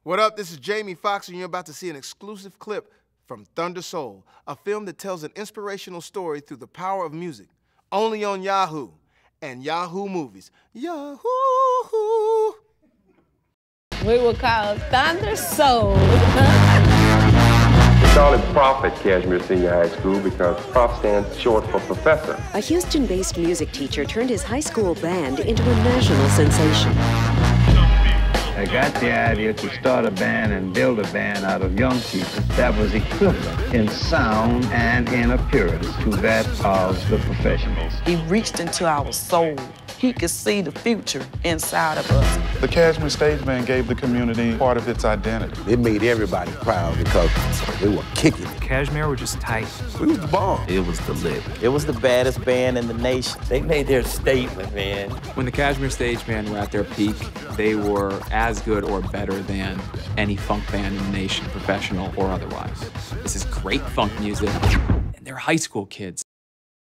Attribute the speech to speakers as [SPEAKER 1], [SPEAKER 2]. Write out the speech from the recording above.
[SPEAKER 1] What up? This is Jamie Foxx, and you're about to see an exclusive clip from Thunder Soul, a film that tells an inspirational story through the power of music. Only on Yahoo and Yahoo Movies. Yahoo!
[SPEAKER 2] We will call Thunder Soul.
[SPEAKER 3] We call it Prof at Kashmere Senior High School because Prof stands short for professor.
[SPEAKER 4] A Houston-based music teacher turned his high school band into a national sensation.
[SPEAKER 5] I got the idea to start a band and build a band out of young people that was equivalent in sound and in appearance to that of the professionals.
[SPEAKER 6] He reached into our soul. He could see the future inside of us.
[SPEAKER 7] The Kashmere Stage Band gave the community part of its identity.
[SPEAKER 8] It made everybody proud because they were kicking.
[SPEAKER 9] Kashmere were just tight.
[SPEAKER 8] We was the bomb.
[SPEAKER 9] It was the lick.
[SPEAKER 10] It was the baddest band in the nation. They made their statement, man.
[SPEAKER 9] When the Kashmere Stage Band were at their peak, they were as good or better than any funk band in the nation, professional or otherwise. This is great funk music, and they're high school kids.